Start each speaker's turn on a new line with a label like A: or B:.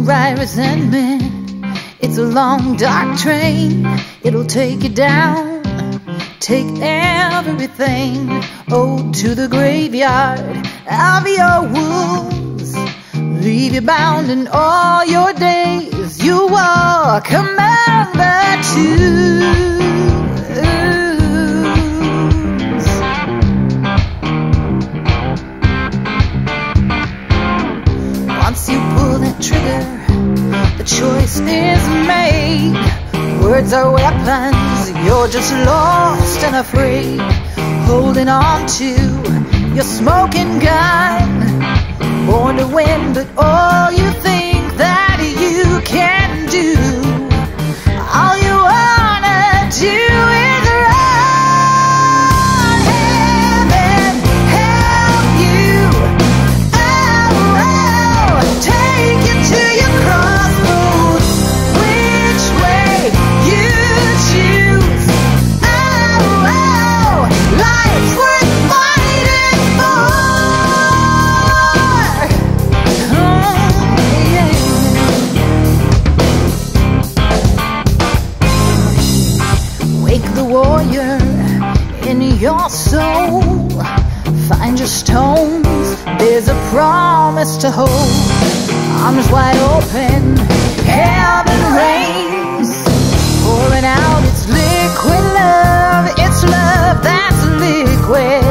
A: right resentment. It's a long, dark train. It'll take you down, take everything. Oh, to the graveyard of your wounds, leave you bound in all your days. You walk among the tombs. Once you pull that trigger, the choice is made. Words are weapons, you're just lost and afraid, holding on to your smoking gun. Born to win, but all you think that you can do, all you wanna do is run. Heaven help you, oh, take you to your crossroads. Which way you choose, oh, life's worth fighting for. Wake the warrior in your soul. Find your stones, there's a promise to hold. Arms wide open, heaven rains, pouring out its liquid love. It's love that's liquid.